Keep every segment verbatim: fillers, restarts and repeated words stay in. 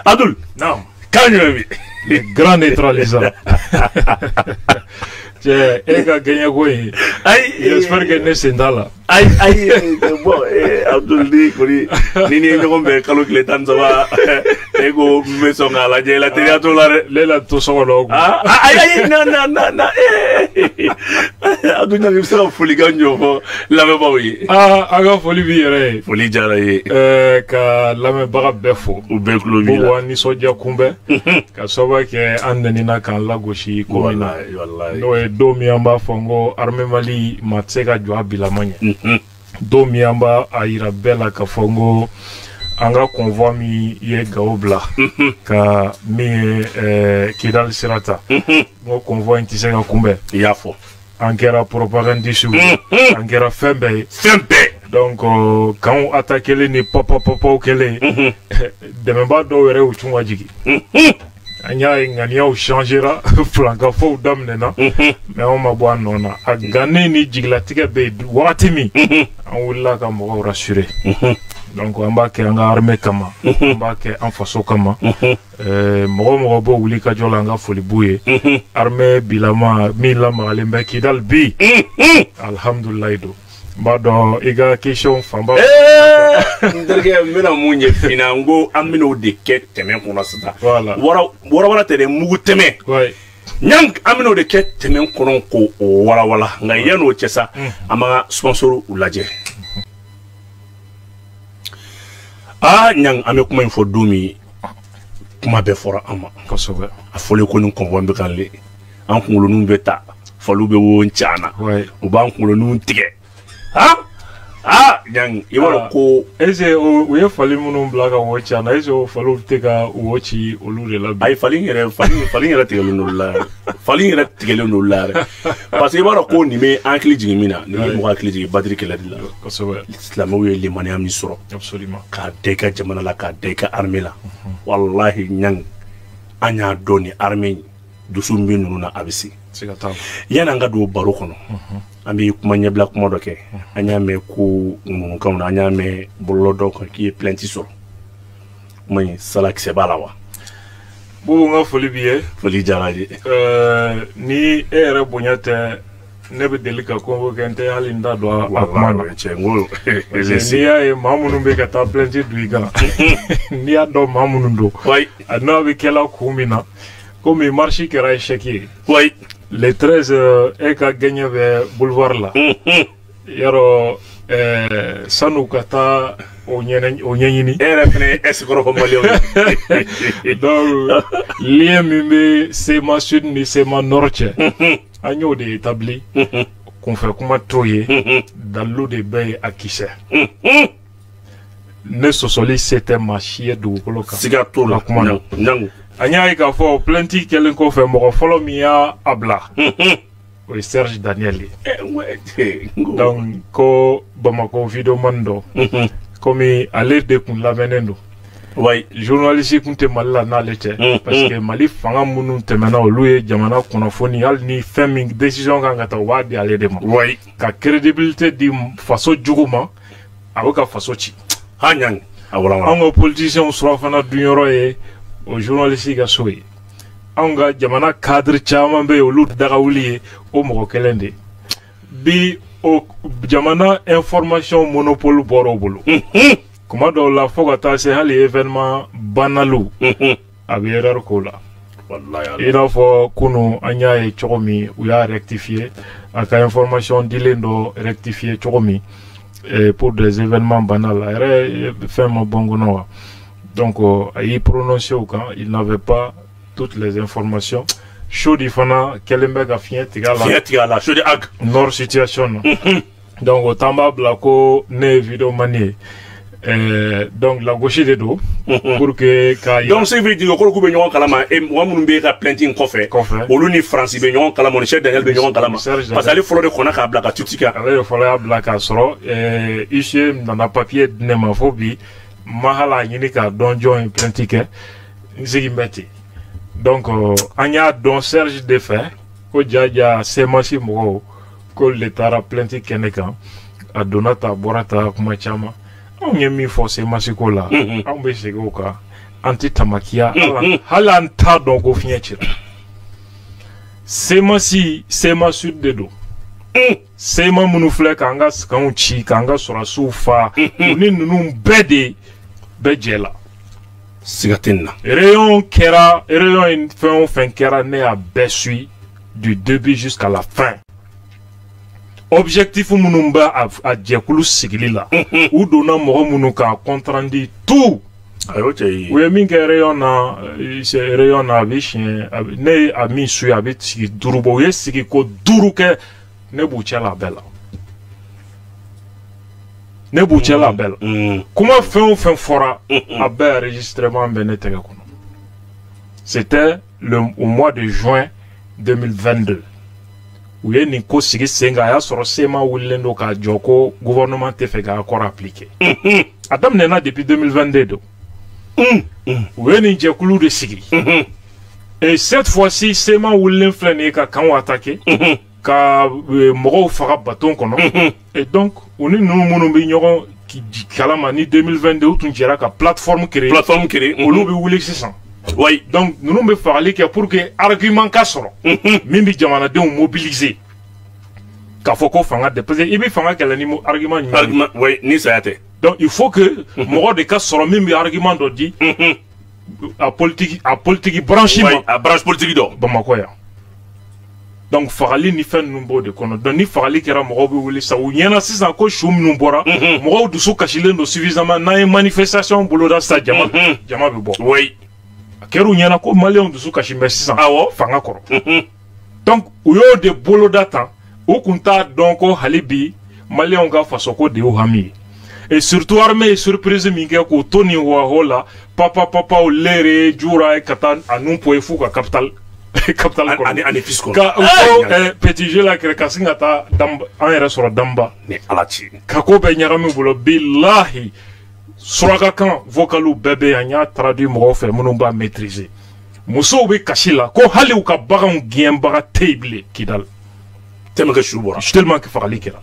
Abdul. Non. Quand je vis. Le grand neutralisant. Tiens, et quand gagné quoi? J'espère que ne c'est là. Aïe, aïe, bon, Abdul dit, Nini, nous on va calculer tant ça va. Ego, mais son à la la télé à tout la. Lela tout son logo. Ah, aïe, aïe, non, non, non, non. Abdul n'a pas folie quand je la même pas oui. Ah, aga folie bien. Folie jaraye. Euh, ka la même baga befo. Ou beklo bi. Bo ni soja kumbe. Ka soba ke andeni kan la goshi komina. Wallahi. No e do mi amba fongo arme Mali matseka jwa bilamanya. Do mi amba aira bela ka fongo anga convoi mi ye gaobla ka mi eh, Kidal Sirata ngo convoi ntiseka kumbe Yafo angera propagandiste angera fembe fembe donc uh, quand on attaque les ni papa papa kele de même pas do were u chungwa jigi anya ngania u changera flanka fo damnena mais on ma boa nona a gane ni jigla tika be wati mi on wala ka mo rassurer donc on va ke anga armée kama on va ke en faso kama euh mo mo bo wuli ka jola nga foli buye armée bilama mi la ma lembe Kidal bi alhamdulillah do bado iga question famba eh ndrege mena munye finango amino de ke teme kono sita voilà wara wara wara tele mugu teme ouais nyang amino de ke teme kono ko wara wala nga yano chesa ama sponsor ulaje ah nyang ame kuma info dumi kuma be fora ama kosobe a fole ko nun konvo be kanle an kulo nun beta falu be wo nchana ouais o ban kulo nun tige ah ah nyang iwalo ko ese o we fali munum blaga wo chana ese o falu tega wo chi olure la ay fali ngere fali fali ngere tigelo no la fali ngere tigelo no la parce que iwalo ko ni me ankli jigimina ni mo ankli jigi badri kala dilla kosobe islam wo le mani am ni soro absolument ka deka jamana la ka deka armée la wallahi nyang anya doni armée dusu mbinu na abisi sigata yana nga do baro kono ambi kuma nyebla kuma doke anya me ku ngunu kauna anya me bollo do ko ki plenty soro may salak se balawa bo nga foli biye foli jaraji euh ni ere bonyate nebe delika convoquer ente halinda do akmana chengo ni ya mamunu be kata plenty duiga ni ya do mamunu ndo ouais adna be kela kumina comme marché qui a échec ouais le treize e ka gagné be boulevard là yaro euh sanu kata o nyene o nyeni era fene escro ko malio donc lien mi c'est ma sud ni c'est ma nord agno de établi qu'on fait comment toyer dans l'eau de bain à Kissé ne sosoli c'était ma chier de koloka siga to la kuma nyang anya ka fo plenty kelen ko fe mo follow mi ya abla o Serge Daniel donc ko Bamako video mando comme aller de kun la venendo ouais journaliste kun te malla na lete parce que Mali fanga munu te mena oluye jamana kono foni al ni faming décision kan ngata wadi aller de mo ouais ka crédibilité di faso juguma avoka faso ci hanyang awala on politicien sura fana dunyoro e o journaliste ga soyi anga jamana cadre chama be olu daga wuli o mo kelende bi o jamana information monopole boro bolo comment do la fogata c'est hali événement banalu abi erreur ko la wallahi ina fo kunu anya e chomi ou ya rectifier aka information dilendo rectifier chomi et pour des événements banals era fait mon bongo no donc euh, il prononçait au camp il n'avait pas toutes les informations chaud ifana kelembe ga fien tigala fien tigala chaud de ag nord situation donc au tamba blako ne vidéo manier euh, donc la gauche de dos pour que ka donc c'est veut dire ko ko be nyon kalama e wa munun be ka planting kofe olu ni France be nyon kalama ni chef Daniel be nyon kalama parce que les fleurs de kona ka blaka tutika ale fleur blaka soro euh ici dans la papier ne ma phobie mahala nyini ka donjon plantique nzigi mbeti donc anya don Serge de fait ko jaja semasi mo ko letara plantique keneka adonata borata kuma chama on yemi fo semasi ko la on be sego ka an tɛ tamakiya hali an t'a dɔn ko fiɲɛ cira sema si sema sud de don sema minnu filɛ k'an ka kanw ci k'an ka sɔrɔsiw fa u ni ninnu bɛɛ de bɛ jɛ la siga tɛ nin na réunion kɛra réunion in fɛn o fɛn kɛra ne y'a bɛɛ suit du début jusqu'à la fin objectif minnu bɛ a jɛkulu sigili la u donna mɔgɔ minnu k'a compte rendu tout u ye min kɛ réunion na réunion na a bɛ siɲɛ ne ye a min suit a bɛ sigi duuru bɔ u ye sigi ko duuru kɛ ne b'u cɛ la bɛɛ la ne b'u cɛ la bɛɛ la kuma fɛn o fɛn fɔra a bɛɛ enregistrement bɛ ne tɛgɛ kɔnɔ c'était le au mois de juin deux mille vingt-deux u ye nin ko sigi sen kan a y'a sɔrɔ sema wulilen don k'a jɔ ko gouvernement tɛ fɛ ka accord appliquer a daminɛna depuis deux mille vingt-deux don u ye nin jɛkulu de sigi et cette fois-ci sema wulilen filɛ nin ye ka kanw attaquer ka mɔgɔw faga baton kɔnɔ et donc u ni ninnu minnu bɛ ɲɔgɔn kalama ni deux mille vingt-deux u tun jɛra ka plateforme créer plateforme créer olu bɛ wuli sisan oui donc ninnu bɛ fagali kɛ pour que argument ka sɔrɔ min bɛ jamanadenw mobiliser k'a fɔ ko fanga tɛ parce que i bɛ fanga kɛlɛ ni argument ɲuman ye oui ni saya tɛ donc il faut que mɔgɔ de ka sɔrɔ min bɛ argument dɔ di a politique a politique branche ma a branche politique dɔ Bamakɔ yan donc fagali ni fɛn ninnu b'o de kɔnɔ donc ni fagali kɛra mɔgɔw bɛ wuli sa u ɲɛna sisan ko su minnu bɔra mɔgɔw dusu kasilen don suffisamment n'an ye manifestation boloda sisan jama jama bɛ bɔ oui a kɛra u ɲɛna ko maliyɛnw dusu kasi bɛ sisan awɔ fanga kɔrɔ donc u y'o de boloda tan u kun t'a dɔn ko hali bi maliyɛnw ka fasoko de y'u hami ye et surtout armée ye surprise min kɛ k'u to nin waho la papa papaw lere jura ka taa a nun poye f'u ka capital capital kɔnɔ ani fils kɔnɔ ka u ko petit jeu la kɛrɛ ka sin ka taa damba an yɛrɛ sɔrɔ damba ni ala ci ka ko bɛɛ ɲagami bolo bilahi surakakan vocalu bɛɛ bɛ yan n y'a traduit mɔgɔw fɛ minnu b'a maîtriser musow bɛ kasi la ko hali u ka baganw gɛnbaga tɛ yen bilen Kidal tellement que su bɔra tellement que fagali kɛra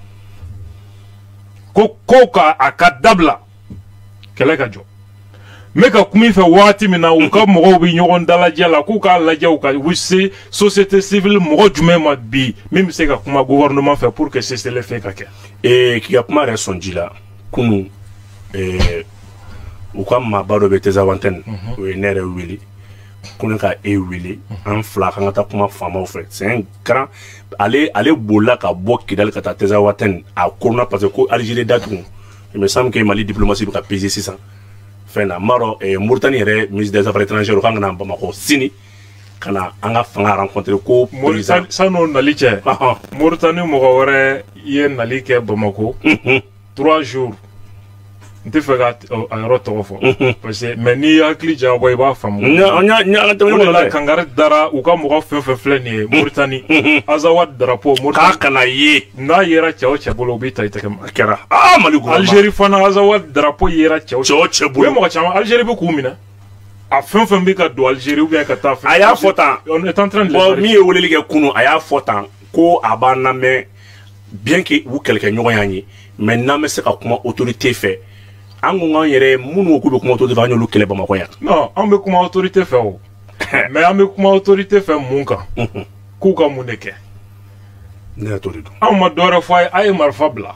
ko ko ka a ka dabila kɛlɛ ka jɔ n bɛ ka kuma i fɛ waati min na u ka mɔgɔw bɛ ɲɔgɔn dalajɛ la k'u k'a lajɛ u ka se société civile mɔgɔ jumɛn ma bi min bɛ se ka kuma gouvernement fɛ pour que cessez-le-feu ka kɛ. ee k'i ka kuma yɛrɛ sɔn ji la kunun ee u ka maaba dɔ bɛ Teza Antenne o ye ne yɛrɛ wele ko ne ka e wele an fila kan ka taa kuma faamaw fɛ c'est un grand ale ale bolila ka bɔ Kidali ka taa Teza Antenne a corona parce que ko Algérie datugu il me semble que Mali diplomatie bɛ ka peser sisan fɛn na n b'a dɔn Mauritanie yɛrɛ ministre des affaires étrangères kan ka na Bamakɔ sini ka na an ka fanga rencontrer ko président san'o nali cɛ Mauritanie mɔgɔ wɛrɛ ye nali kɛ Bamakɔ trois jours n tɛ fɛ ka a yɔrɔ tɔgɔ fɔ parce que mais n'i hakili jabɔ i b'a faamu o de la Kangari dara u ka mɔgɔ fɛn fɛn filɛ nin ye Mauritanie Azawad drapeau k'a kana ye n'a yera cɛ o cɛ bolo u b'i ta i tɛgɛ ma a kɛra aa Mali gouvernement Algérie fana Azawad drapeau yera cɛ o cɛ bolo u ye mɔgɔ caman Algérie bɛ k'u minɛ a fɛn fɛn bɛ ka don Algérie ou bien ka taa fɛn a y'a fɔ tan on est en train de bon min ye weleli kɛ kunun a y'a fɔ tan ko a b'an lamɛn bien que u kɛlɛkɛɲɔgɔn y'an ye mais n'an bɛ se ka kuma autorité fɛ an ko k'an yɛrɛ minnu ko k'u bɛ kuma autorité fɛ an y'olu kɛlɛ Bamakɔ yan. non an bɛ kuma autorité fɛ o mais an bɛ kuma autorité fɛ mun kan k'u ka mun de kɛ. ne yɛrɛ t'o de dɔn. anw ma dɔwɛrɛ fɔ a ye a ye marifa bila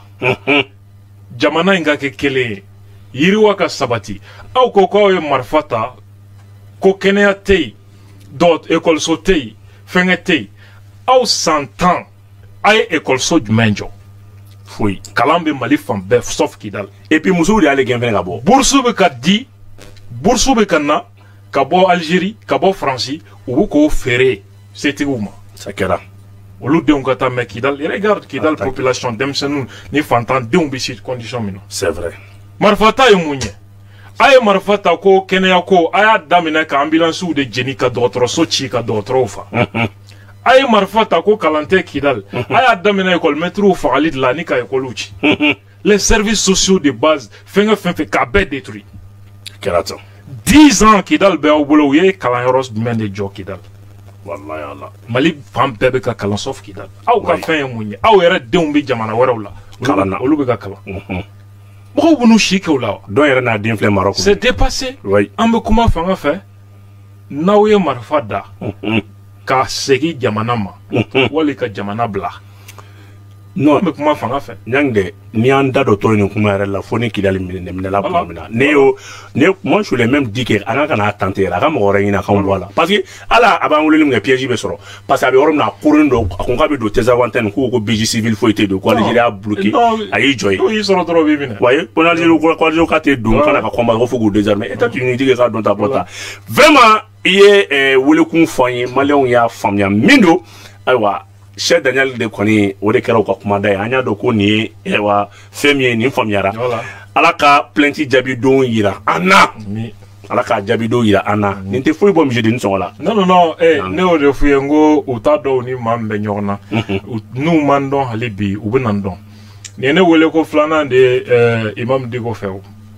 jamana in ka kɛ kelen ye yiriwa ka sabati aw ko k'aw ye marifa ta ko kɛnɛya tɛ yen dɔ ekɔliso tɛ yen fɛnkɛ tɛ yen aw san tan a ye ekɔliso jumɛn jɔ. foyi kalan bɛ Mali fan bɛɛ sauf Kidal et puis musow de y'ale gɛn fɛnɛ ka bɔ bourse bɛ ka di bourse bɛ ka na ka bɔ Algérie ka bɔ Faransi u bɛ k'o feere setigiw ma ça kɛra olu denw ka taa mais Kidal regarde Kidal population denmisɛnninw ni fantandenw bɛ si condition min na c'est vrai marifa ta ye mun ye a ye marifa ta ko kɛnɛya ko a y'a daminɛ ka ambulancew de jeni ka dɔgɔtɔrɔso ci ka dɔgɔtɔrɔw fa a ye marifa ta ko kalan tɛ Kidal a y'a daminɛ école-maîtres fagali de la ni ka école ci les services sociaux de base fɛnkɛ fɛn fɛn k'a bɛɛ détruit kɛra tan dix ans Kidal bɛ aw bolo u ye kalanyɔrɔ jumɛn de jɔ Kidal walayi ala Mali fan bɛɛ bɛ ka kalan sauf Kidal aw ka fɛn ye mun ye aw yɛrɛ denw bɛ jamana wɛrɛw la kalan na olu bɛ ka kalan mɔgɔw b'u si kɛ o la dɔw yɛrɛ n'a den filɛ Maroc c'est dépassé oui an bɛ kuma fanga fɛ n'aw ye marifa da ka segin jamana ma wali ka jamana bila non mais comment fanga fait nyangde ni anda do to ni kuma yɛrɛ la fo ni kidali minɛ minɛ la kuma mina ne yo ne moi je l'ai même dit que an ka na tenter la ka mɔgɔ wɛrɛ ɲina kan voilà parce que ala a b'an wele min kɛ piège bɛ sɔrɔ parce que a bɛ yɔrɔ min na kurin do a ko k'a bɛ don Tezawanten ko ko B J civil foyi tɛ don ko Algérie a bloqué a y'i jɔ ye o y'i sɔrɔ dɔrɔn b'i minɛ ouais ko Algérie ko ko Algérie ka tɛ don kana ka combat ko fo k'o désarmer États-Unis tigi ka don ta bɔta vraiment i ye welekun fɔ an ye maliyɛnw y'a faamuya min do ayiwa Cheikh Daniel de kɔni o de kɛra u ka kumada ye an y'a dɔn ko nin ye wa fɛn min ye nin faamuyara ala ka plainte jaabi don yira an na ala ka jaabi don yira an na nin tɛ foyi bɔ misidennin sɔngɔ la non non non eh ne y'o de f'u ye n ko u t'a dɔn u ni maa min bɛ ɲɔgɔn na n'u m'an dɔn hali bi u bɛ na n dɔn nin ye ne wele ko filanan de ye Imam Diko fɛ o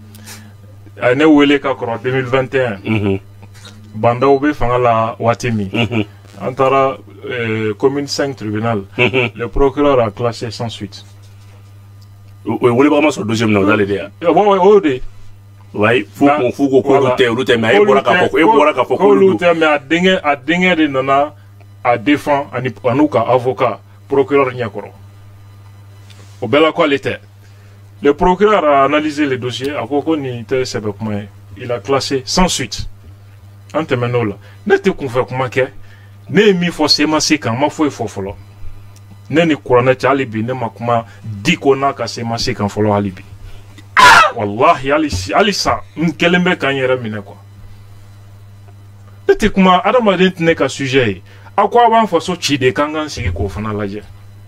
a ye ne wele ka kɔrɔ deux mille vingt et un bandaw bɛ fanga la waati min an taara commune cinq tribunal le procureur a classé sans suite o wele ba ma sɔrɔ deuxième na o dale de ya bon o de ouais faut qu'on faut qu'on ko tɛ olu tɛ mais e bɔra ka fɔ e bɔra ka fɔ ko olu tɛ mais a denkɛ a denkɛ de nana a défend ani an'u ka avocat procureur ɲɛkɔrɔ o bɛɛ la ko ale tɛ le procureur a analysé le dossier a ko ko nin tɛ sɛbɛ kuma ye il a classé sans suite an tɛmɛn'o la ne tɛ kunfɛ kuma kɛ ne ye min fɔ semasi kan ma foyi fɔ fɔlɔ ne ni kuranɛ cɛ hali bi ne ma kuma Diko n'a ka semasi kan fɔlɔ hali bi wallahi hali sa n kelen bɛ k'an yɛrɛ minɛ quoi ne tɛ kuma adamaden tɛ ne ka sujet ye a ko a b'an faso ci de k'an k'an sigi k'o fana lajɛ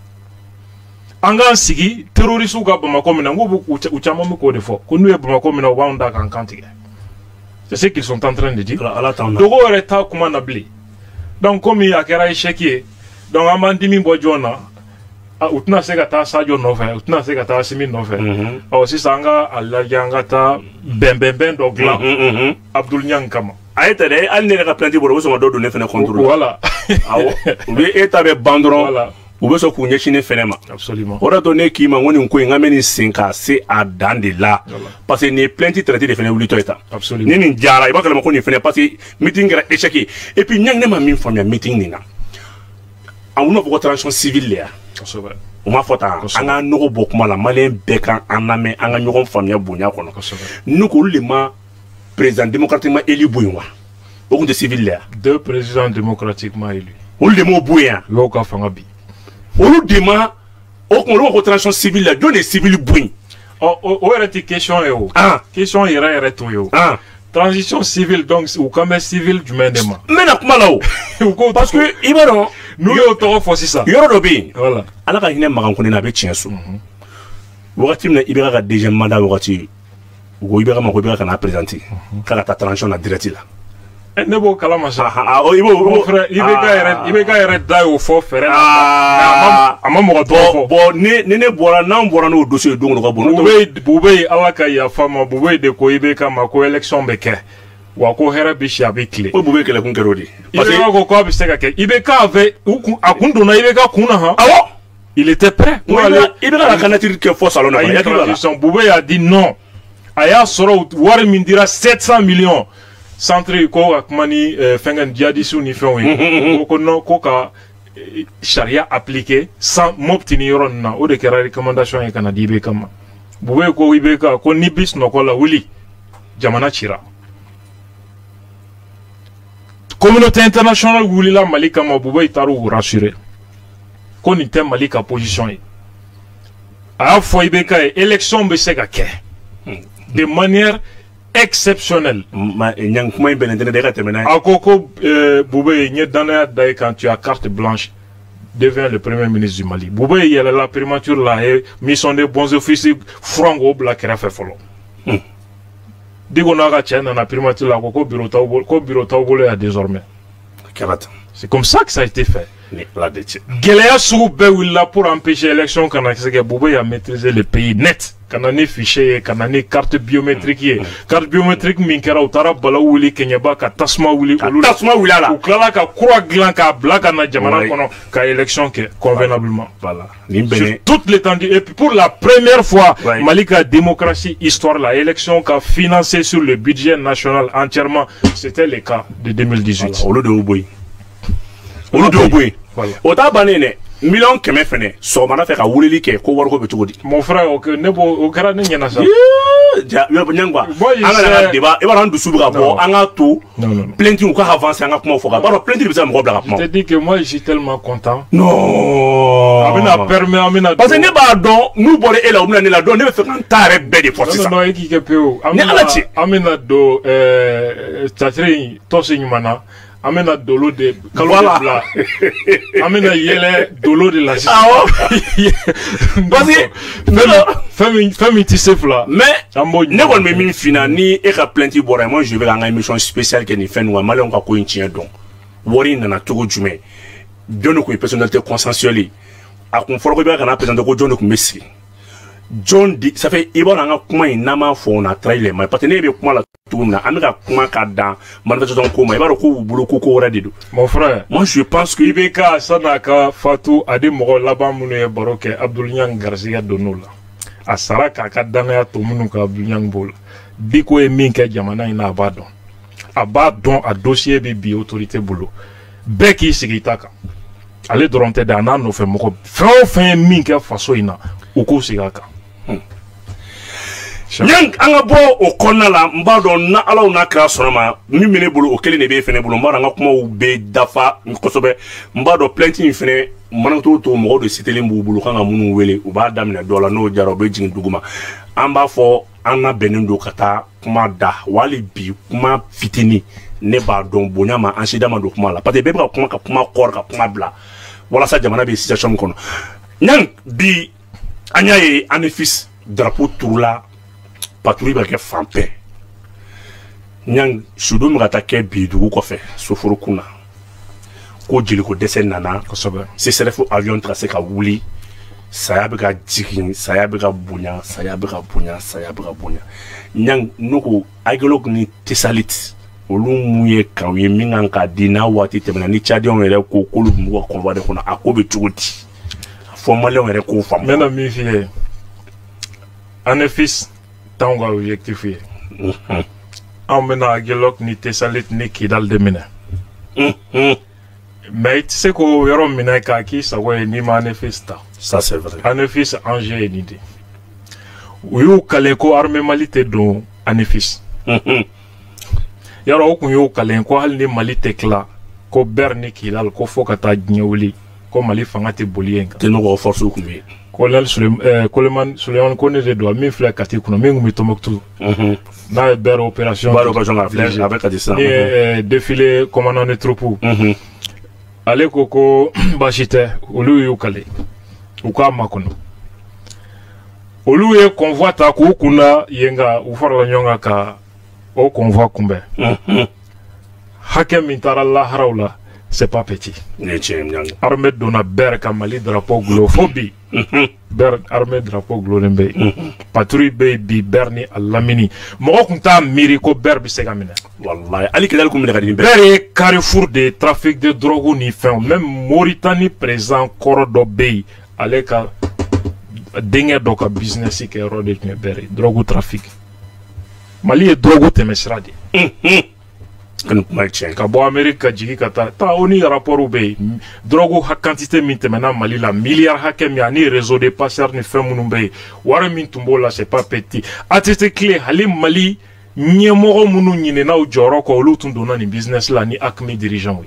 an k'an sigi terrorisiw ka Bamako minɛ n ko u caman bɛ k'o de fɔ ko n'u ye Bamako minɛ u b'anw da k'an kan tigɛ c'est ce qu'ils sont en train de dire dogo yɛrɛ t'a kuma na bilen donc comme a kɛra échec ye donc an b'an dimi bɔ jɔn na u tɛna se ka taa Sadio nɔfɛ u tɛna se ka taa Asimi nɔfɛ ɔ sisan an ka a lajɛ an ka taa bɛnbɛnbɛn dɔ dilan Abdul Niang kama a ye tɛ dɛ hali ne yɛrɛ ka plainte bɔra u bɛ sɔn ka dɔ don ne fɛnɛ contre la voilà awɔ u bɛ e ta bɛ ban dɔrɔn u bɛ sɔn k'u ɲɛsin ne fɛnɛ ma absolument o de to ne k'i ma ko nin ko in n ka mɛ nin sen k'a se a dan de la parce que nin ye plainte traité de fɛnɛ wulitɔ ye tan ni nin jara i b'a kalama ko nin fɛnɛ parce que meeting kɛra échec ye et puis Niang ne ma min faamuya meeting nin na a bɛna fɔ ko transition civile le ya o m'a fɔ tan an ka nɔgɔ bɔ kuma la maliyɛn bɛɛ kan an lamɛn an ka ɲɔgɔn faamuya bonya kɔnɔ n'u ko olu de ma président démocratiquement élu bo yen wa o tun tɛ civile le ya deux présidents démocratiquement élus olu de m'o bo yen l'o ka fanga bi olu de ma o kun olu ko transition civile la jɔn de ye civile bo yen o yɛrɛ tɛ question ye o question yɛrɛ yɛrɛ t'o ye o transition civile donc u kan bɛ civile jumɛn de ma n bɛna kuma la o parce que i b'a dɔn n'u y'o tɔgɔ fɔ sisan yɔrɔ dɔ bɛ yen ala ka hinɛ Makan Konde na a bɛ tiɲɛ so wagati min na I B K ka deuxième mandat wagati u ko I B K ma ko I B K kana présenter k'a ka taa transition na direct la ne b'o kalama sa i b'o frère I B K yɛrɛ I B K yɛrɛ da y'o fɔ fɛrɛ la a ma mɔgɔ tɔgɔ fɔ bon ni ni ne bɔra n'an bɔra n'o dossier don o ka bon Bube ala ka yafa ma Bube de ko I B K ma ko élection bɛ kɛ wa ko hɛrɛ bɛ si a bɛ tile ko Bube kɛlɛkun kɛra o de I B K ko k'a bɛ se ka kɛ I B K avait a kun donna I B K kun na han awɔ il était prêt I B K ka candidature kɛ fɔ salon na transition Bube a dit non a y'a sɔrɔ wari min dira sept cents millions centre ko ka kuma ni fɛngɛ djihadistes ni fɛnw ye ko non ko ka charia appliquer sans Mopti ni yɔrɔ ninnu na o de kɛra recommandation ye ka na di I B K ma Bube ko I B K ko ni bis nɔkɔ la wuli jamana cira communauté internationale wulila Mali kama Bube taara u rassurer ko nin tɛ Mali ka position ye a y'a fɔ I B K ye élection bɛ se ka kɛ de manière exceptionnel. Niang kuma in bɛnnen tɛ ne de ka tɛmɛ n'a ye. A ko ko Bube n ye danaya da ye quand tu as carte blanche devient le premier ministre du Mali. Bube yɛlɛla primature la a ye mission de bons officiers furan k'o bila kɛrɛfɛ fɔlɔ. Diko n'a ka cɛ nana primature la a ko ko bureau t'aw bolo ko bureau t'aw bolo yan désormais. C'est comme ça que ça a été fait. Gɛlɛya sugu bɛɛ wulila pour empêcher élection kana se kɛ Bube a maîtriser le pays net. kana ni fichier ye kana ni carte biométrique ye carte biométrique min kɛra u taara bala wuli keɲɛba ka tasuma wuli olu la tasuma wuli ala u tilala ka kura dilan k'a bila ka na jamana kɔnɔ ka élection kɛ convenablement voilà sur toute l'étendue et puis pour la première fois Mali ka démocratie histoire la élection ka financé sur le budget national entièrement c'était le cas de deux mille dix-huit olu de boy olu de boy o ta bannen dɛ million kɛmɛ fɛnɛ sɔgɔmada fɛ ka wulili kɛ ko wariko bɛ cogo di mon frère o ne bo o kɛra ne ɲɛna sa ɲangwa an ka na débat i b'a dɔn an dusu bɛ ka bɔ an ka to plainte u ka avancer an ka kumaw fɔ ka b'a dɔn plainte bɛ se ka mɔgɔ bila ka kuma je te dis que moi je suis tellement content non a bɛna permet an bɛna parce que ne b'a dɔn n'u bɔra e la u bɛna ne la dɔn ne bɛ fɛ k'an ta yɛrɛ bɛɛ de fɔ sisan non non e k'i kɛ pewu ni ala cɛ an bɛna don tatire tɔsi ɲuman na an bɛna dolo de kalo de bila an bɛna yɛlɛ dolo de la sisan parce que fɛn min tɛ se fila mais ne kɔni bɛ min f'i na ni e ka plainte bɔra yen moi je vais k'an ka émission spéciale kɛ nin fɛn ninnu kan maliyɛnw ka ko in tiɲɛ dɔn wari in nana cogo jumɛn jɔn de tun ye personnalité consensuelle a kun fɔra ko i bɛ ka na présenter ko jɔn de tun bɛ sigi jɔn di ça fait i b'a dɔn an ka kuma in n'an m'a fɔ on a trahi les mailles parce que ne bɛ kuma la cogo min na an bɛ ka kuma ka dan manifestation ko ma i b'a dɔn ko u bolo ko ko wɛrɛ de don. mon frère moi je pense que i bɛ ka san'a ka fatu a di mɔgɔ laban minnu ye baro kɛ Abdul Niang garisɛgɛ donn'o la a sara k'a ka danaya to minnu ka Abdul Niang b'o la bi ko ye min kɛ jamana in na a b'a dɔn a b'a dɔn a dossier bɛ bi autorité bolo bɛɛ k'i sigi i ta kan ale dɔrɔn tɛ dɛ a n'a nɔfɛ mɔgɔ fɛn o fɛn ye min kɛ faso in na u k'u sigi a kan. Niang an ka bɔ o kɔnɔna la n b'a dɔn na alaw n'a kɛra sɔnna ma min bɛ ne bolo o kelen de bɛ e fɛnɛ bolo n b'a dɔn an ka kumaw bɛ dafa kosɛbɛ n b'a dɔn plainte in fɛnɛ mana t'o to mɔgɔw de sitelen b'u bolo kan ka minnu wele u b'a daminɛ dɔ la n'o jara u bɛ jigin dugu ma an b'a fɔ an na bɛnnen don ka taa kuma da wali bi kuma fitinin ne b'a dɔn bonya ma an sida ma don kuma la parce que bɛɛ bɛ ka kuma ka kuma kɔrɔ ka kuma bila walasa jamana bɛ situation min kɔnɔ Niang bi an y'a ye an ni fils drapeau turula patrouille bɛ kɛ fan bɛɛ Niang sudo min ka taa kɛ bi dugu kɔfɛ soforokun na ko jeliko dɛsɛ nana kosɛbɛ C S R F avion tɛ ka se ka wuli saya bɛ ka jigin saya bɛ ka bonya saya bɛ ka bonya saya bɛ ka bonya Niang n'o ko agilok ni tesalit olu mun ye kan ye min kan ka di n'a waati tɛmɛna ni Tchadiens yɛrɛ ko k'olu bɛ mɔgɔ convoi de kɔnɔ a ko bɛ cogo di fɔ maliyɛnw yɛrɛ k'o faamu. n bɛna min f'i ye an fils t'anw ka objectif ye anw bɛna agilok ni tesalit ni kidal de minɛ mais i tɛ se k'o yɔrɔ minɛ k'a k'i sago ye n'i ma an fils ta. ça c'est vrai. an fils enjeu ye nin de u y'u kale ko armée Mali tɛ don an fils yɔrɔ o kun y'u kale ko hali ni Mali tɛ tila ko ber ni kidal ko fo ka taa diɲɛ wuli ko Mali fanga tɛ boli yen kan. tɛ n'o ka force kun bɛ yen. Colonel Coleman Suleiman Kone de do min filɛ Kati kunna min kun bɛ Tombouctou n'a ye bɛɛ opération bɛɛ opération ka filɛ a bɛ Kati sisan ni défilé commandant de troupe ale ko ko baasi tɛ olu y'u kale u k'a makɔnɔ olu ye convoi ta k'u kunna yen nka u farala ɲɔgɔn kan ka o convoi kunbɛn hakɛ min taara laharaw la c'est pas petit. Armée donna ber ka Mali drapeau glo fo bi ber armée drapeau glo ne be patrouille be bi ber ni alamini mɔgɔ kun t'a miiri ko ber bi se ka minɛ wallahi ali kidal kun minɛ ka di ber ber ye carrefour de trafic de drogue ni fɛnw même Mauritanie présent kɔrɔ dɔ be yen ale ka denkɛ dɔ ka business kɛ yɔrɔ de tun ye ber ye drogue trafic Mali ye drogue tɛmɛ sira de ka bɔ Amérique ka jigi ka taa taa o ni rapport bɛ yen drogue ha quantité min tɛmɛna Mali la milliard hakɛ min ani réseau de passeurs ni fɛn minnu bɛ yen wari min tun b'o la c'est pas petit a tɛ se tile hali Mali ɲɛmɔgɔ minnu ɲinɛna o jɔyɔrɔ kɔ olu tun donna nin business la ni Acme dirigeant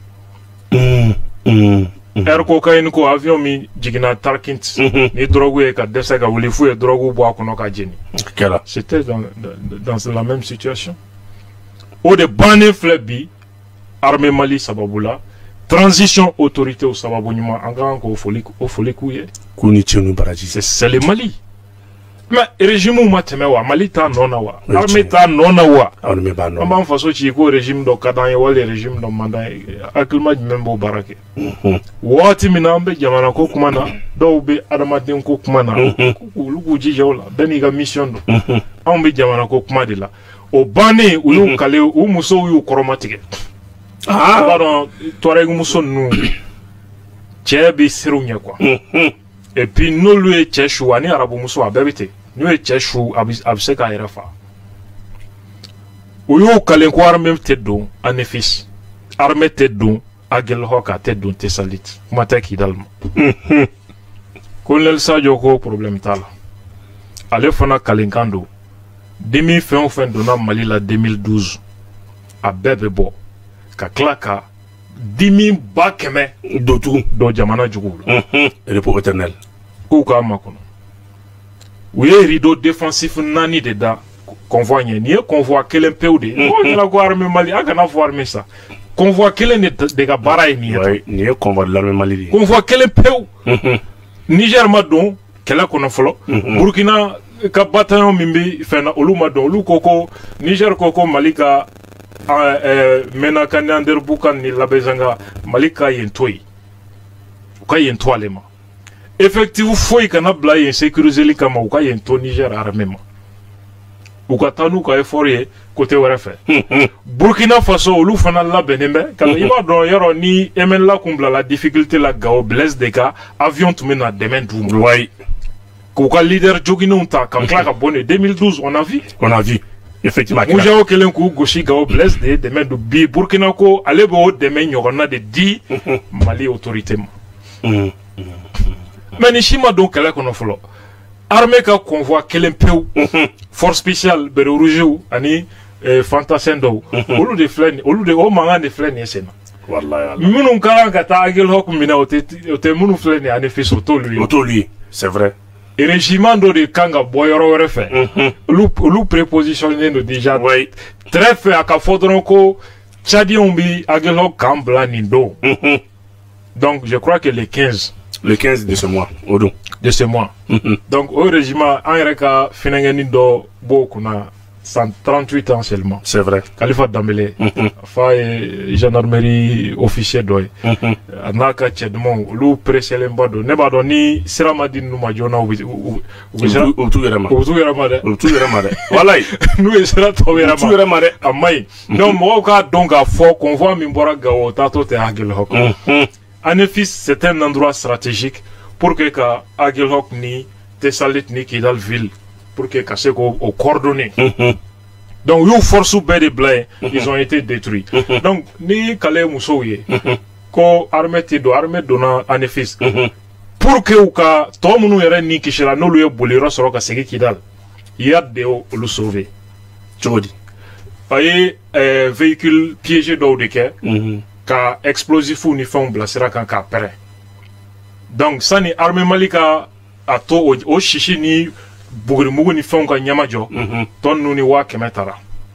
ye air cocaïne ko avion min jiginna Tarkint ni drogue ye ka dɛsɛ ka wuli f'u ye drogue bɔ a kɔnɔ ka jeni c'était dans dans la même situation. O de bannen filɛ bi armée Mali sababu la transition autorité o sababu ɲuman an ka kan k'o foli o foli k'u ye. K'u ni ce ni baraji. c'est le Mali mais régime ma tɛmɛ wa Mali t'a nɔ na wa armée t'a nɔ na wa an b'an faso ci ko régime dɔ ka d'an ye wali régime dɔ man d'an ye hakilima jumɛn b'o baara kɛ waati min na an bɛ jamana ko kuma na dɔw bɛ adamaden ko kuma na olu k'u jija o la bɛɛ n'i ka mission don anw bɛ jamana ko kuma de la o bannen u y'u kale u musow y'u kɔrɔmatigɛ a b'a dɔn Touareg muso ninnu cɛ bɛ siran u ɲɛ quoi et puis n'olu ye cɛ su ani arabu muso a bɛɛ bɛ ten n'u ye cɛ su a bɛ a bɛ se k'a yɛrɛ fa u y'u kalen ko armée tɛ don Anefis armée tɛ don Aguelhok a tɛ don Tessalit kuma tɛ Kidal ma colonel Sadio ko problème t'a la ale fana kalenkan don demi fɛn o fɛn donna Mali la deux mille douze a bɛɛ bɛ bɔ ka tila ka dimi ba kɛmɛ dotu dɔ jamana juguw la repos éternel k'u k'a makɔnɔ u ye rideau défensif naani de da convoi ɲɛ nin ye convoi kelen pewu de ye mɔgɔw ɲɛna ko armée Mali a kana fɔ armée sa convoi kelen de de ka baara ye nin ye nin ye convoi de l'armée Mali de ye convoi kelen pewu Niger ma don kɛlɛ kɔnɔ fɔlɔ Burkina ka bataillon min bɛ fɛn na olu ma don olu ko ko Niger ko ko Mali ka Mena Kane Anderbukan ni Labezanga Mali ka yen to yen u ka yen to ale ma effectif foyi kana bila yen sécuriser kama u ka yen to Niger armée ma u ka taa n'u ka effort ye côté wɛrɛ fɛ Burkina Faso olu fana labɛnnen bɛ ka i b'a dɔn yɔrɔ ni M N L kun bilala difficulté la Gao Blaise de ka avion tun bɛ na dɛmɛ d'u ma wayi k'u ka leader joginnenw ta ka tila ka bɔ ne deux mille douze on a vu on a vu effectivement Mujao kelen k'u gosi Gao Blaise de dɛmɛ don bi Burkina ko ale b'o dɛmɛ ɲɔgɔnna de di Mali autorité ma mais ni si ma don kɛlɛ kɔnɔ fɔlɔ armée ka convoi kelen pewu force spéciale bere rouge ani fantasin dɔw olu de filɛ nin olu de o mankan de filɛ nin ye sen na wallahi minnu ka kan ka taa Aguelhok minɛ o tɛ o tɛ minnu filɛ nin ye Anefis o t'olu ye o t'olu ye c'est vrai régiment dɔ de kan ka bɔ yɔrɔ wɛrɛ fɛ olu olu prépositionné don déjà très fait a ka fɔ dɔrɔn ko Tchadiens bi Aguelhok kan bila nin don donc je crois que le quinze le quinze de ce mois o don de ce mois donc au régiment an yɛrɛ ka finɛngɛni dɔ b'o kunna cent trente-huit ans seulement c'est vrai Khalifa Dambélé fa ye gendarmerie officier dɔ ye a n'a ka cɛ dumanw olu presselenba don ne b'a dɔn ni sira ma di ninnu ma joona u bɛ u bɛ t'u yɛrɛ ma u bɛ t'u yɛrɛ ma dɛ u bɛ t'u yɛrɛ ma dɛ walayi n'u ye sira tɔw yɛrɛ ma u bɛ t'u yɛrɛ ma dɛ a ma ɲi donc mɔgɔw k'a dɔn k'a fɔ convoi min bɔra Gao o taatɔ tɛ Aguelhok Anefis c'est un endroit stratégique pour que ka Aguelhok ni Tessalit ni Kidal ville pour que ka se k'o coordonner donc y'u force bɛɛ de bila yen ils ont été détruits donc ni kale musow ye ko armée tɛ don armée donna Anefis pour que u ka tɔ minnu yɛrɛ ni kisira n'olu ye boliyɔrɔ sɔrɔ ka segin Kidal IAD de y'olu sauver cogo di a ye véhicule piégé dɔw de kɛ ka explosifs ni fɛnw bila sira kan k'a pɛrɛn donc sani armée Mali ka a to o sisi ni bugurimugu ni fɛnw ka ɲɛma jɔ tɔ ninnu ni waa kɛmɛ taara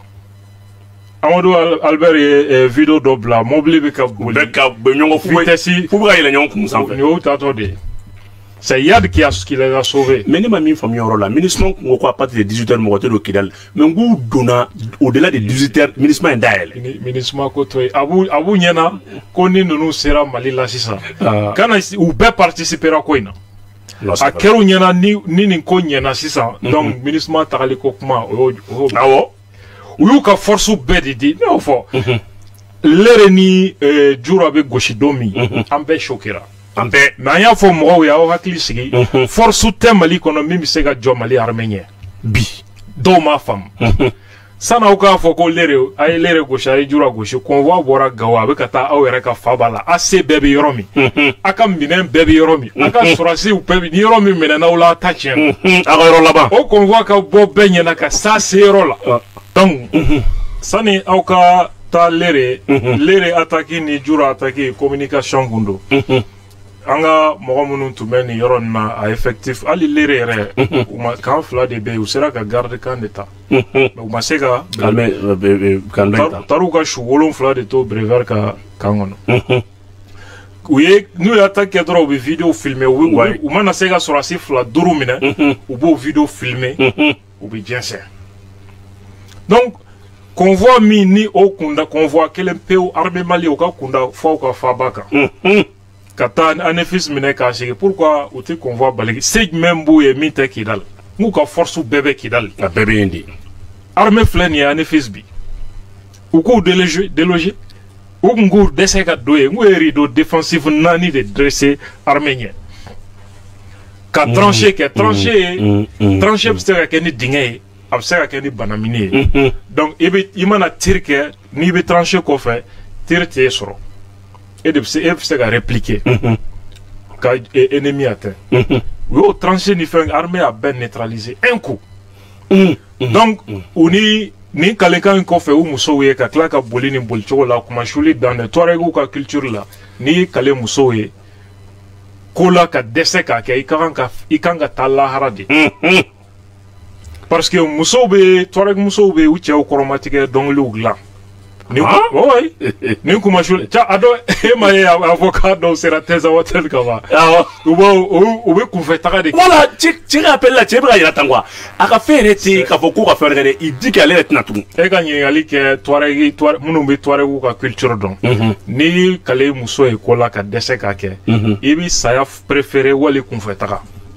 Amadou Albert ye video dɔ bila mobili bɛ ka boli bɛ ka bɛ ɲɔgɔn fu vitesse fu bɛ ka yɛlɛ ɲɔgɔn kun sanfɛ nin y'o taatɔ de ye c'est Yad qui a qui les a sauvés mais ne ma min faamuya yɔrɔ la MINUSMA ko ko à partir de dix-huit heures mɔgɔ tɛ don Kidal mais n k'u donna au-delà de dix-huit heures MINUSMA ye dayɛlɛ MINUSMA ko to ye a b'u a b'u ɲɛna ko ni ninnu sera Mali la sisan kana u bɛɛ participera ko in na a kɛra u ɲɛna ni ni nin ko ɲɛna sisan donc MINUSMA tagali ko kuma o y'o awɔ u y'u ka force bɛɛ de di ne y'o fɔ lere ni jura bɛ gosi don min an bɛɛ choquera an bɛɛ mais an y'a fɔ mɔgɔw ye aw hakili sigi force tɛ Mali kɔnɔ min bɛ se ka jɔ Mali armée ɲɛ bi dɔw m'a faamu san'aw k'a fɔ ko lere a ye lere gosi a ye jura gosi convoi bɔra Gao a bɛ ka taa aw yɛrɛ ka faba la A C bɛɛ bɛ yɔrɔ min a ka minɛn bɛɛ bɛ yɔrɔ min a ka sɔrɔdasiw bɛɛ bɛ ni yɔrɔ min minɛna aw la a ta tiɲɛ a ka yɔrɔ laban o convoi ka bɔ bɛɛ ɲɛna ka s'a se yɔrɔ la donc sani aw ka taa lere lere attaque ni jura attaque communication kun don an ka mɔgɔ minnu tun bɛ nin yɔrɔ nin na a effectif hali lere yɛrɛ u ma kan fila de bɛ yen u sera ka garde kan de ta u ma se ka taar'u ka su wolonfila de to brevet ka kan kɔnɔ u ye n'u y'a ta kɛ dɔrɔn u bɛ vidéo filmer u bɛ u mana se ka sɔrɔsi fila duuru minɛ u b'o vidéo filmer u bɛ jɛnsɛn donc convoi min ni o kunda convoi kelen pewu armée Mali o ka kunda fɔ u ka faaba kan ka taa ANEFIS minɛ k'a sigi pourquoi u tɛ convoi baligi se jumɛn b'u ye min tɛ Kidal n'u ka force bɛɛ bɛ Kidal a bɛɛ bɛ yen de armée filɛ nin ye ANEFIS bi u k'u déloger déloger u kun k'u dɛsɛ ka don yen n k'u ye rideau défensif naani de dressé armée ɲɛ ka tranchée kɛ tranchée ye tranchée bɛ se ka kɛ ni dingɛ ye a bɛ se ka kɛ ni banamini ye donc i bɛ i mana tir kɛ n'i bɛ tranchée kɔfɛ tir t'e sɔrɔ e de bɛ se e bɛ se ka répliquer ka ennemi atteint u y'o tranchée ni fɛn armée a bɛɛ neutraliser un coup donc u ni ni kalekan in kɔfɛ u musow ye ka tila ka boli ni bolicogo la kumasuli dan de Touaregiw ka culture la ni kale musow ye ko la ka dɛsɛ k'a kɛ i ka kan ka i kan ka taa lahara de parce que musow bɛ Touareg musow bɛ u cɛw kɔrɔmatigɛ dɔnkiliw dilan ni oui ni kumasuli ca a dɔ e ma ye a fɔ k'a dɔw sera thèse hotel ka ban u bɛ u bɛ kunfɛ taga de voilà cɛ ka appel la cɛ bɛ ka yira tan quoi a ka fɛn yɛrɛ tɛ k'a fɔ k'u ka fɛn wɛrɛ kɛ dɛ i di kɛ ale yɛrɛ tɛna tugun e ka ɲininkali kɛ Touareg Touareg minnu bɛ Touaregiw ka culture dɔn ni kale muso ye ko la ka dɛsɛ k'a kɛ i bɛ saya préféré wali kunfɛ taga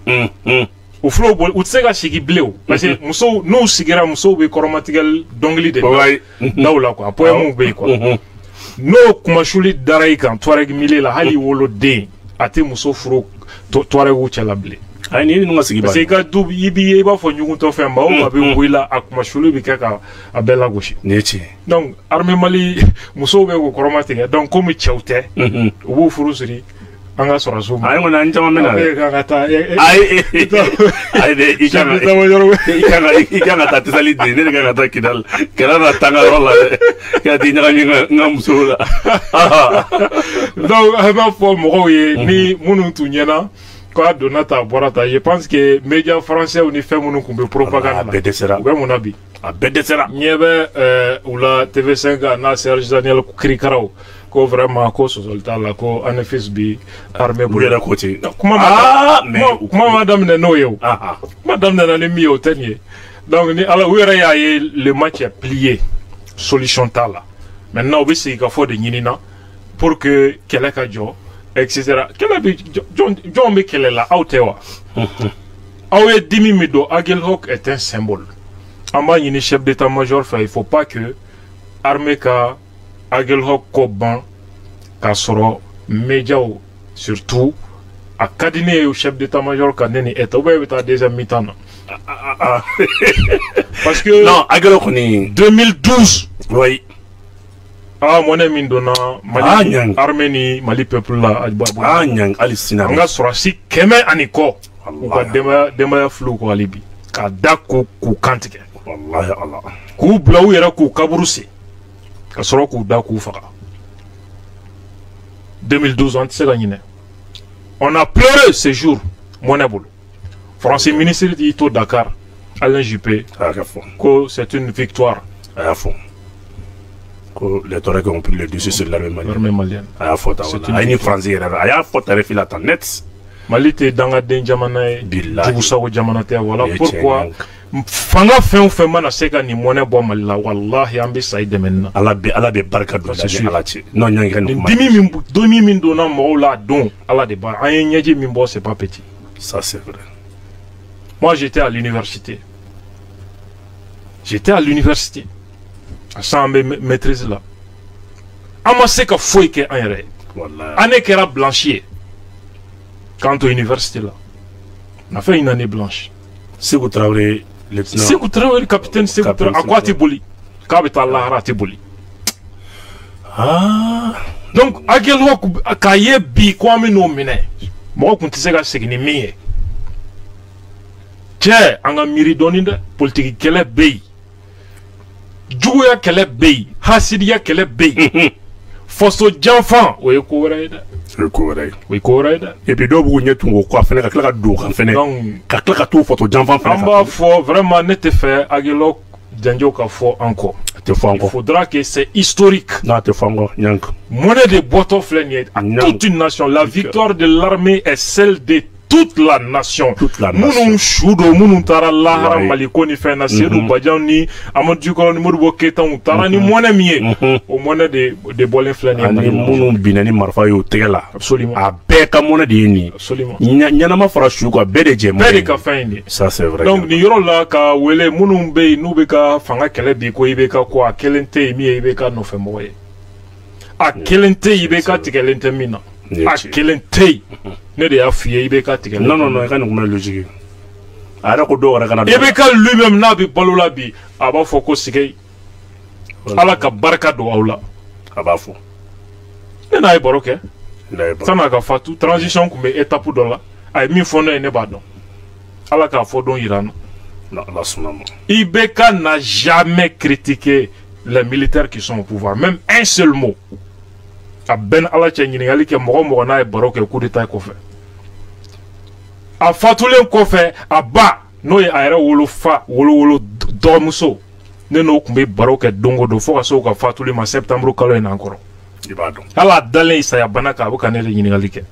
u filaw boli u tɛ se ka sigi bilen o parce que musow n'u sigira musow bɛ kɔrɔmatigɛ dɔnkili de daw la quoi poème bɛ yen quoi n'o kumasuli dara i kan Touareg milieu la hali woloden a tɛ muso furu Touaregiw cɛla bilen ayi ni ninnu ka sigi ba parce que i ka du i b'i ye i b'a fɔ ɲugutɔ fɛn maa o maa bɛ bɔ i la a kumasuli bɛ kɛ ka a bɛɛ lagosi nin ye tiɲɛ donc armée Mali musow bɛ k'o kɔrɔmatigɛ donc komi cɛw tɛ u b'u furu siri an ka sɔrɔsiw ma ayi kɔni an caman bɛ na dɛ kan ka taa ayi ayi dɛ i kan ka i kan ka i kan ka taa Tisali de ne de kan ka taa Kidal kana na taa n ka yɔrɔ la dɛ ka t'i ɲagami n ka musow la donc an b'a fɔ mɔgɔw ye ni minnu tun ɲɛna k'a donna ta a bɔra ta je pense que médias français ni fɛn minnu tun bɛ propagande a bɛɛ dɛsɛra u bɛ mun na bi a bɛɛ dɛsɛra ɲɛ bɛ u la T V cinq n'a Serge Daniel kirikaraw ko vraiment ko sɔsɔli t'a la ko ANEFIS bi armée bolo yɛrɛ ko ten kuma ma kuma ma daminɛ n'o ye o kuma daminɛ ni min ye o tɛ nin ye donc ni ala u yɛrɛ y'a ye le match est plié solution t'a la maintenant u bɛ segin ka fɔ de ɲinina pour que kɛlɛ ka jɔ et cetera kɛlɛ bi jɔn bɛ kɛlɛ la aw tɛ wa aw ye dimi min don Aguelhok est un symbole an b'a ɲini chef d'état-major fɛ il faut pas que armée ka Aguelhok ko ban k'a sɔrɔ médiaw surtout a ka di ne ye chef d'état-major ka ne ni e ta ou bien i bɛ taa deuxième mi-temps na parce que non Aguelhok kɔni deux mille douze oui ah mɔnɛ min donna Mali armée ni Mali peuple la a ɲang hali sini an ka sɔrɔsi kɛmɛ ani kɔ u ka denbaya denbaya filiw kɔ hali bi k'a da ko k'u kantigɛ wallahi ala k'u bila u yɛrɛ k'u kaburu sen ka sɔrɔ k'u da k'u faga deux mille douze an tɛ se ka ɲinɛ on a pleuré ce jour mɔnɛ bolo français ministre y'i to Dakar Alain Juppé ko c'est une victoire a y'a fɔ ko les Touaregs ont pris le dessus sur l'armée malienne a y'a fɔ tan wala a ye ni français yɛrɛ a y'a fɔ tarɛfi la tan net Mali tɛ dangaden jamana ye jugusago jamana tɛ voilà pourquoi fanga fɛn o fɛn mana se ka nin mɔnɛ bɔ Mali la wallahi an bɛ sa i dɛmɛni na ala bɛ ala bɛ barika don la ala cɛ n'o ɲɛ kɛ nin kuma dimi min dimi min donna mɔgɔw la a don ala de b'a an ye ɲɛji min bɔ c'est pas petit ça c'est vrai moi j'étais à l'université j'étais à l'université a san bɛ maîtrise la an ma se ka foyi kɛ an yɛrɛ ye an ne kɛra blanchi ye quant à l'université là on a fait une année blanche Sékou Traoré lieutenant Sékou Traoré capitaine Sékou Traoré à quoi tu boli k'a bɛ taa lahara tɛ boli ah donc Aguelhok k'a ye bi ko an bɛ n'o minɛ mɔgɔ tun tɛ se ka segin ni min ye cɛ an ka miiri dɔɔni dɛ politique kɛlɛ bɛ yen juguya kɛlɛ bɛ yen hasidiya kɛlɛ bɛ yen faso janfan o ye ko wɛrɛ ye dɛ o ye ko wɛrɛ ye o ye ko wɛrɛ ye dɛ et puis dɔw b'u ɲɛ tun o kɔ fɛnɛ ka tila ka don o kan fɛnɛ ka tila ka t'o faso janfan fɛnɛ kan an b'a fɔ vraiment ne tɛ fɛ Aguelhok Django ka fo encore. Te fo encore. Il faudra que c'est historique. Non, te fo encore. Nyank. Monnaie de boîte flène à toute une nation. La victoire de l'armée est celle de toute la nation. Toute la nation. Mounou Choudo, Mounou Tara, Lahara, Maliko, ni Fena, Sedou, Badjan, ni Amadou Kolo, ni Moudou Keta, Tara, ni Monnaie Mié. Au monnaie de Bolin Flène. Ni Mounou Binani Marfayo Tegala. Absolument. A Beka Monnaie de Yeni. Absolument. Nyanama Farachou, quoi, Bede Djem. Bede Kafani. Ça, c'est vrai. Donc, ni yoro la ka wele Mounou Be, Noubeka, Fanga Kele Biko, Ibeka, quoi, Kelente, Imi, Ibeka, no Femoye. A Kelente, Ibeka, Tikelente Mina. A Kelente. Ne de y'a fouillé, Ibeka Tikelente. Non, non, non, il y a une logique. Ibeka lui-même n'a pas balola bi, aba foko sikei. Ala ka barka do aula. Aba fo. Ne na iboroke. Ça n'a qu'à faire tout transition comme étape de là. Ay mi fo ne ba don. Ala ka fo don Iran. Non, là sonama. Ibeka n'a jamais critiqué les militaires qui sont au pouvoir, même un seul mot. A ben ala tchengini ngali ke mo mo na iboroke coup d'état ko fait. A fatulen kɔfɛ a ba n'o ye a yɛrɛ wolo fa wolo wolo dɔgɔmuso ne n'o tun bɛ baro kɛ don o don fo ka se o ka fatuli ma septembre kalo in n'an kɔrɔ i b'a dɔn hali a dalen saya bana kan a bɛ ka ne de ɲininkali kɛ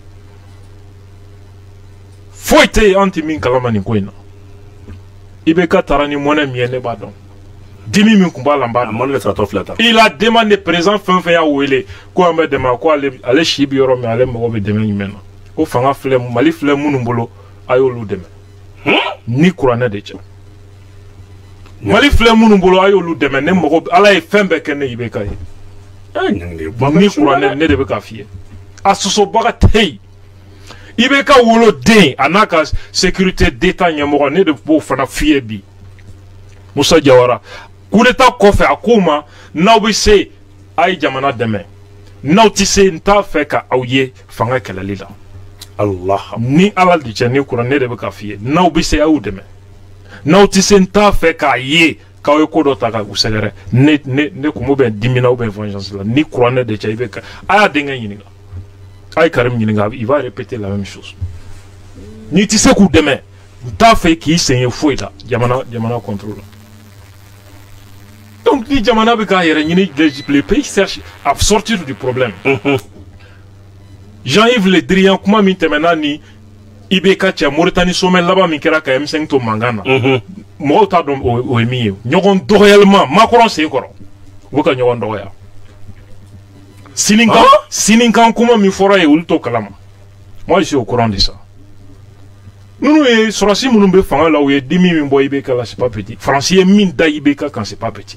foyi tɛ yen an tɛ min kalama nin ko in na I B K taara ni mɔnɛ min ye ne b'a dɔn dimi min tun b'a la n b'a dɔn il a demandé président fɛn fɛn y'a wele ko an bɛ dɛmɛ ko ale ale si bɛ yɔrɔ min ale mago bɛ dɛmɛ jumɛn na ko fanga filɛ Mali filɛ minnu bolo a y'olu dɛmɛ ni kuranɛ de cɛ Mali filɛ minnu bolo a y'olu dɛmɛ ne mago ala ye fɛn bɛɛ kɛ ne I B K ye ni kuranɛ ne de bɛ k'a f'i ye a sɔsɔbaga tɛ yen I B K woloden a n'a ka sécurité d'état ɲɛmɔgɔ ne de b'o fana f'i ye bi Musa Jawara coup d'état kɔfɛ a ko ma n'aw bɛ se a ye jamana dɛmɛ n'aw tɛ se n t'a fɛ ka aw ye fanga kɛlɛli la Allah ni ala di cɛ ni kuranɛ de bɛ ka f'i ye n'aw bɛ se a y'u dɛmɛ n'aw tɛ se n t'a fɛ k'a ye k'aw ye ko dɔ ta ka u sɛgɛrɛ ne ne ne kun bɛ dimina ou bien vengeance la ni kuranɛ de cɛ I B K a y'a denkɛ ɲininka a ye Karim ɲininka il va répéter la même chose n'i tɛ se k'u dɛmɛ n t'a fɛ k'i sen ye foyi la jamana jamana contrôle la donc ni jamana bɛ k'a yɛrɛ ɲini les pays cherchent à sortir du problème. Jean-Yves Le Drian kuma min tɛmɛna ni I B K cɛ Mauritanie sommet laban min kɛra ka M cinq to mankan na mɔgɔw t'a dɔn o ye min ye ɲɔgɔn dɔgɔyalima Macron sen kɔrɔ u bɛ ka ɲɔgɔn dɔgɔya sinikan sinikan kuma min fɔra ye olu t'o kalama moi je suis au courant de ça ninnu ye sɔrɔsi minnu bɛ fanga la u ye dimi min bɔ I B K la c'est pas petit France ye min da I B K kan c'est pas petit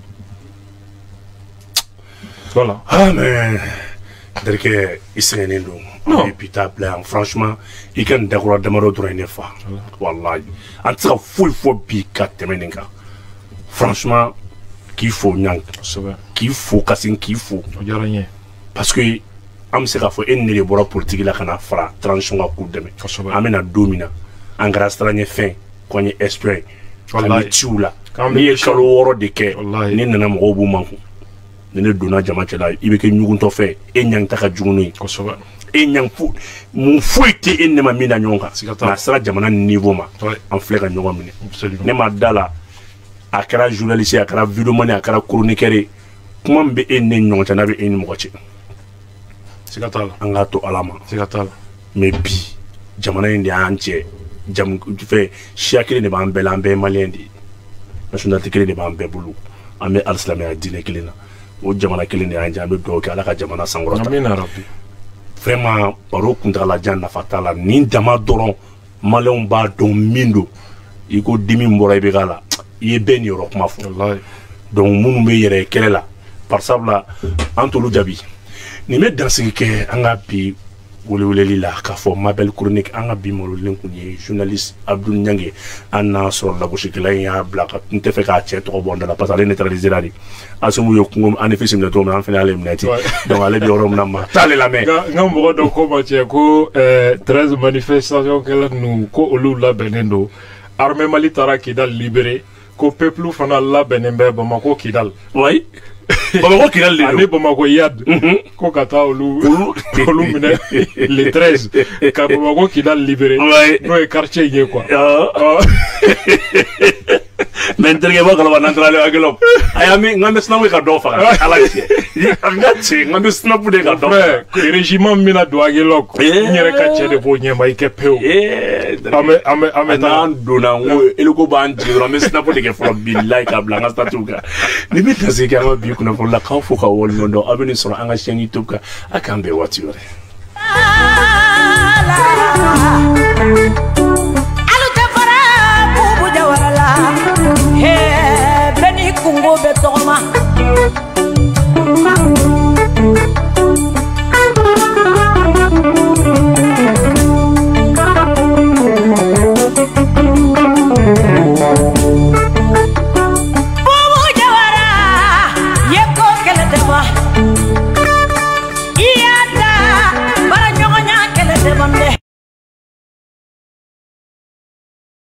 voilà. Ah mais derke isengenen don et puis t'as plein franchement il kan d'accord damaro dron ne fa wallahi en tout cas full fo bi ka temeninga franchement qu'il faut nyang qu'il faut kasin qu'il faut parce que am se ka fo en ne bora politique la kana fra transition ka coup deme amena domina en grâce trañe fin koñe esprit wallahi tiula ni e kalo woro de ke ni nana mo bu manku ne donna jama cɛla I bɛ kɛ ɲuguntɔ fɛ e ɲang ta ka jugu n'o ye kosɛbɛ e ɲang fu mun foyi tɛ e ne ma min na ɲɔgɔn kan nka a sera jamana niveau ma an filɛ ka ɲɔgɔn minɛ ne ma da la a kɛra journaliste a kɛra vidéoman a kɛra chroniqueur ye kuma min bɛ e ne ɲɔgɔn cɛ n'a bɛ e ni mɔgɔ cɛ siga t'a la an k'a to ala ma siga t'a la mais bi jamana in de y'an cɛ jamu fɛ siya kelen de b'an bɛɛ la an bɛɛ ye maliyɛn de ye nationalité kelen de b'an bɛɛ bolo an bɛ alisilamɛya diinɛ kelen na o jamana kelen de y'an jɛ an bɛ dugawu kɛ ala ka jamana sankɔrɔta vraiment baro kuntagalajan nafa t'a la nin dama dɔrɔn maliyɛnw b'a dɔn min don i ko dimi min bɔra I B K la i ye bɛɛ niyɔrɔ kuma fɔ donc minnu bɛ yɛrɛ kɛlɛ la par sabula an t'olu jaabi nin bɛ dansigi kɛ an ka bi weleweleli la k'a fɔ Mabel chronique an ka bi malolinen kun ye journaliste Abdou Niange an n'a sɔrɔ lagosikɛla in y'a bila ka n tɛ fɛ k'a cɛ tɔgɔ bɔ n da la parce que ale neutralisé la de Asumu ye kungo an ni fisi minɛ cogo min an fana y'ale minɛ ten donc ale bɛ yɔrɔ min na ma t'ale lamɛn n ka mɔgɔ dɔ ko ma cɛ ko treize manifestation kɛla ninnu ko olu labɛnnen don armée Mali taara Kidal libéré ko peuple fana labɛnnen bɛ Bamako Kidal oui Bamako Kidal de don ani Bamako Yad ko ka taa olu olu minɛ le treize ka Bamako Kidal libéré n'o ye quartier ye quoi mais terge ba kala nan trale agelo ayami ngambe snapu ka do fa ala ci ngati ngambe snapu de ka do régiment mina do agelo ko nyere ka cede bo nyema ike peu eh ame ame ame nan dona ngo eluko ban jiro me snapu de ke from billahi ka blanga statuka ni bi tasika ma bi kuna fola ka fu ka wol ndo abini soro anga chaîne YouTube ka akambe wature alu tafara bubu jawarala he beni kungo betoma